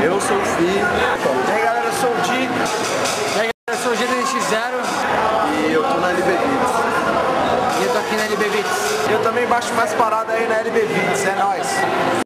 Eu sou o Fi. E aí galera, eu sou o Di. E aí galera, eu sou o GDX0. E eu tô na LB Beats. E eu tô aqui na LB Beats. Eu também baixo mais parada aí na LB Beats, é nóis.